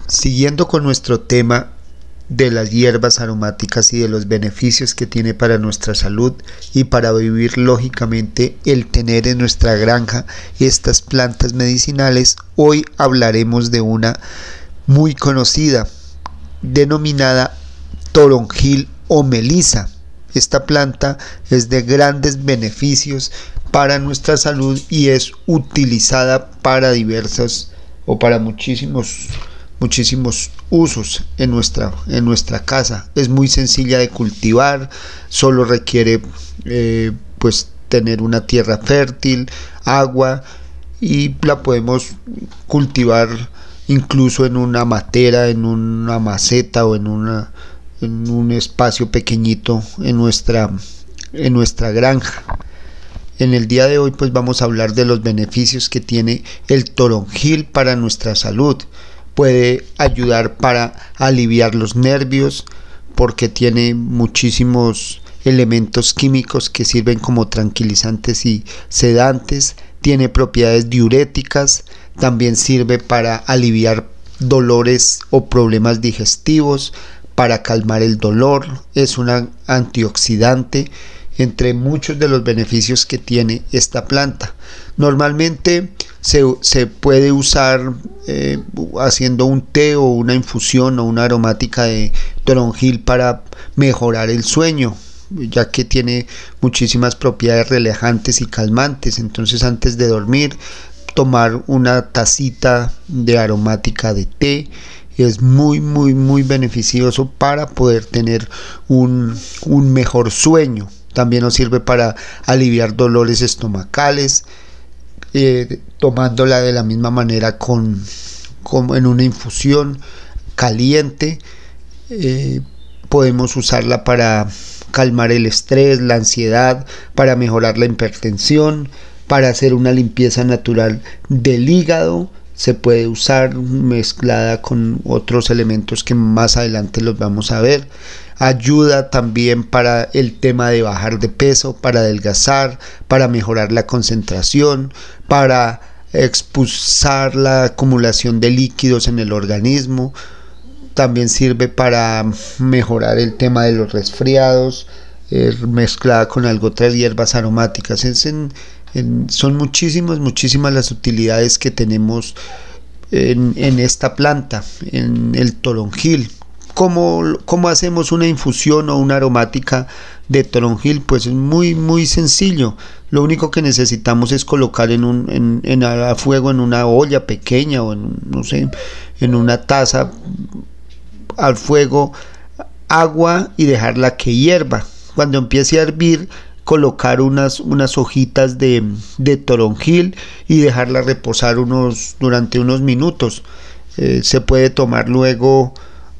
Siguiendo con nuestro tema de las hierbas aromáticas y de los beneficios que tiene para nuestra salud y para vivir lógicamente el tener en nuestra granja estas plantas medicinales, hoy hablaremos de una muy conocida denominada toronjil o melisa. Esta planta es de grandes beneficios para nuestra salud y es utilizada para diversos o para muchísimos usos en nuestra casa. Es muy sencilla de cultivar, solo requiere pues tener una tierra fértil, agua, y la podemos cultivar incluso en una matera, en una maceta o en un espacio pequeñito en nuestra granja. En el día de hoy pues vamos a hablar de los beneficios que tiene el toronjil para nuestra salud. Puede ayudar para aliviar los nervios porque tiene muchísimos elementos químicos que sirven como tranquilizantes y sedantes. Tiene propiedades diuréticas, también sirve para aliviar dolores o problemas digestivos, para calmar el dolor, es un antioxidante, entre muchos de los beneficios que tiene esta planta. Normalmente se puede usar haciendo un té o una infusión o una aromática de toronjil para mejorar el sueño, ya que tiene muchísimas propiedades relajantes y calmantes. Entonces, antes de dormir, tomar una tacita de aromática de té es muy beneficioso para poder tener un mejor sueño. También nos sirve para aliviar dolores estomacales, tomándola de la misma manera como en una infusión caliente. Podemos usarla para calmar el estrés, la ansiedad, para mejorar la hipertensión, para hacer una limpieza natural del hígado. Se puede usar mezclada con otros elementos que más adelante los vamos a ver. Ayuda también para el tema de bajar de peso, para adelgazar, para mejorar la concentración, para expulsar la acumulación de líquidos en el organismo. También sirve para mejorar el tema de los resfriados, mezclada con otras hierbas aromáticas. Son muchísimas las utilidades que tenemos en esta planta, en el toronjil. ¿Cómo hacemos una infusión o una aromática de toronjil? Pues es muy sencillo. Lo único que necesitamos es colocar a fuego en una olla pequeña o en una taza al fuego agua y dejarla que hierva. Cuando empiece a hervir, colocar unas hojitas de toronjil y dejarla reposar durante unos minutos. Se puede tomar luego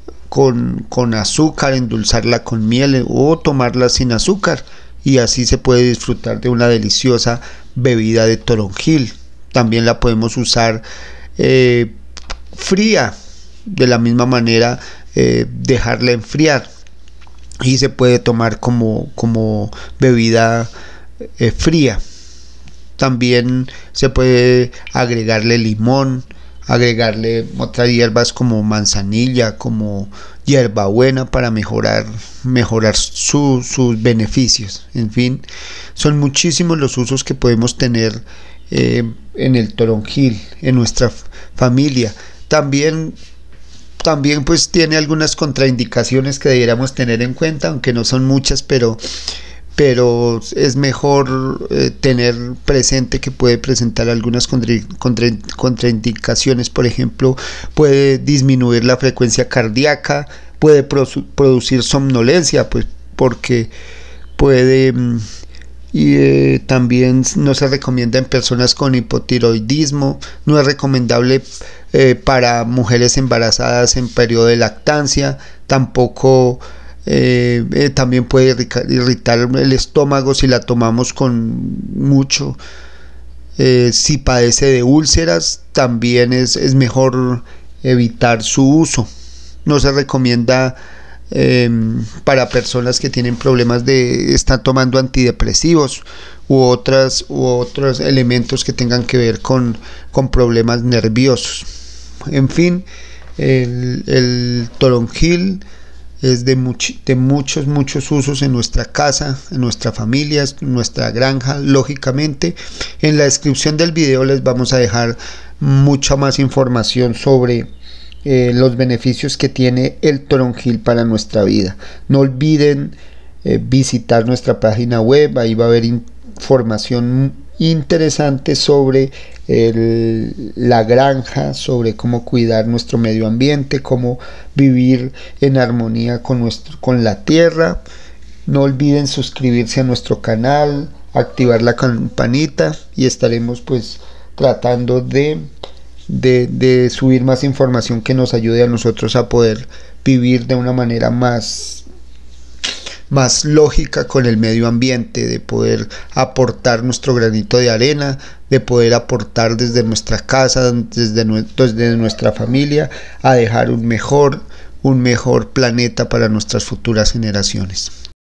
con azúcar, endulzarla con miel o tomarla sin azúcar, y así se puede disfrutar de una deliciosa bebida de toronjil. También la podemos usar fría, de la misma manera dejarla enfriar y se puede tomar como bebida fría. También se puede agregarle limón, agregarle otras hierbas como manzanilla, como hierbabuena, para mejorar sus beneficios. En fin, son muchísimos los usos que podemos tener en el toronjil, en nuestra familia. También pues tiene algunas contraindicaciones que deberíamos tener en cuenta, aunque no son muchas, pero es mejor tener presente que puede presentar algunas contraindicaciones. Por ejemplo, puede disminuir la frecuencia cardíaca, puede producir somnolencia, pues porque puede también no se recomienda en personas con hipotiroidismo. No es recomendable para mujeres embarazadas en periodo de lactancia. Tampoco también puede irritar el estómago si la tomamos con mucho. Si padece de úlceras, también es mejor evitar su uso. No se recomienda para personas que tienen problemas están tomando antidepresivos u otros elementos que tengan que ver con problemas nerviosos. En fin, El toronjil es de muchos usos en nuestra casa, en nuestra familia, en nuestra granja, lógicamente. En la descripción del video les vamos a dejar mucha más información sobre los beneficios que tiene el toronjil para nuestra vida. No olviden visitar nuestra página web, ahí va a haber información interesante sobre la granja, sobre cómo cuidar nuestro medio ambiente, cómo vivir en armonía con la tierra. No olviden suscribirse a nuestro canal, activar la campanita y estaremos pues tratando de subir más información que nos ayude a nosotros a poder vivir de una manera más lógica con el medio ambiente, de poder aportar nuestro granito de arena, de poder aportar desde nuestra casa, desde nuestra familia, a dejar un mejor planeta para nuestras futuras generaciones.